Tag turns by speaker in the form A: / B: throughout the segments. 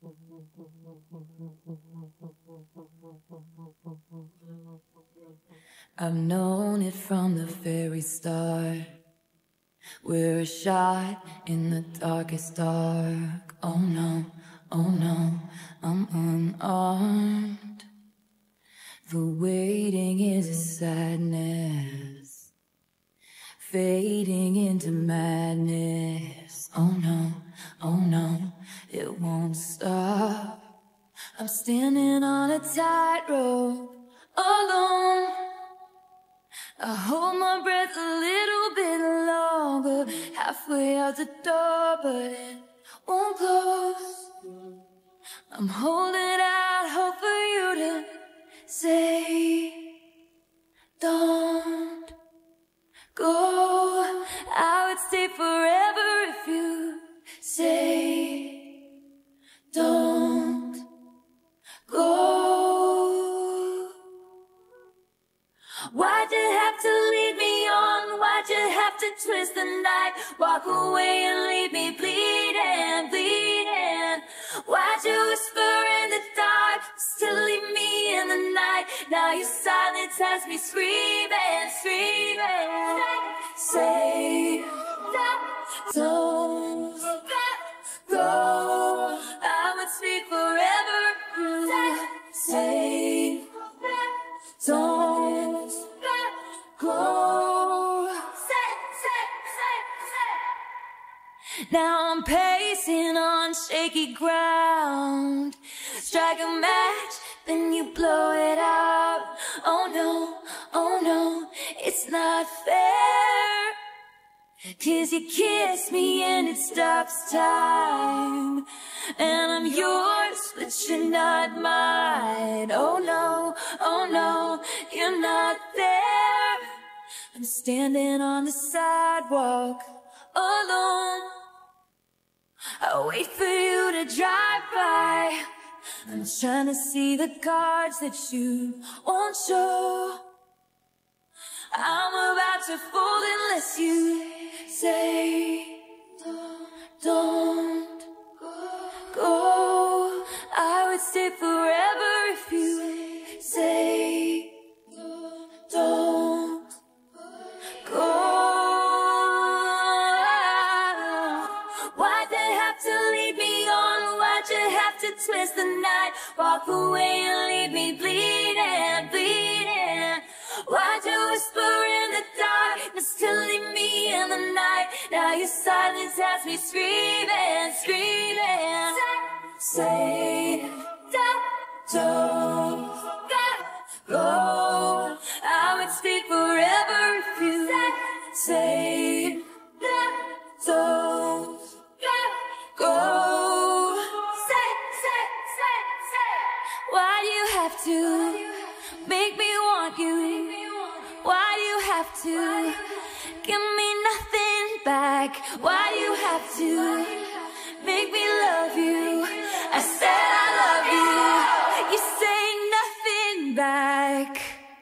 A: I've known it from the very start. We're a shot in the darkest dark. Oh no, I'm unarmed. The waiting is a sadness, fading into madness. Oh no, it won't stop. I'm standing on a tightrope, alone. I hold my breath a little bit longer, halfway out the door, but it won't close. I'm holding out hope for you to say, don't go. I would stay forever if you say, don't go. Why'd you have to lead me on? Why'd you have to twist the night? Walk away and leave me bleeding, bleeding. Why'd you whisper in the dark, still leave me in the night? Now your silence has me screaming, screaming. Say, don't go. I would speak forever. Say, don't go. Now I'm pacing on shaky ground. Strike a match, then you blow it out. Oh no, it's not fair. 'Cause you kiss me and it stops time, and I'm yours, but you're not mine. Oh no, you're not there. I'm standing on the sidewalk, alone. I wait for you to drive by. I'm trying to see the cards that you won't show. I'm about to fold unless you say, don't go. I would stay forever if you say, don't go. Why'd they have to lead me on? Why'd you have to twist the night? Walk away and leave me bleeding, bleeding. Why'd you whisper in the darkness to leave me in the night? Now your silence has me screaming, screaming. Say, don't go. I would speak forever if you say, don't go. Why do you have to make me want you? Why do you have to give me nothing back? Why do you have to make me love you? I said I love you, you say nothing back.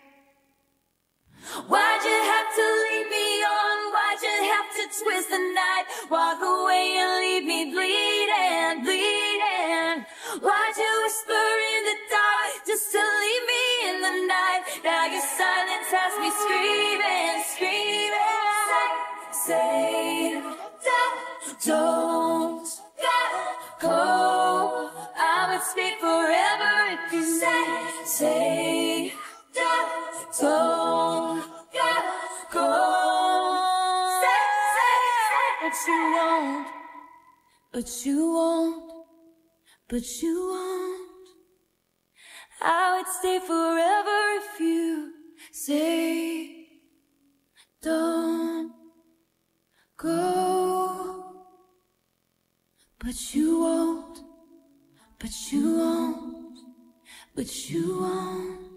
A: Why'd you have to lead me on? Why'd you have to twist the night? Walk away and leave me bleeding, bleeding. Why'd you whisper in the dark just to leave me in the night? Now your silence has me screaming, screaming. Say, don't go. I would speak forever if you say, don't go. But you won't, but you won't, but you won't. I would stay forever if you say, don't go. But you won't, but you won't, but you won't.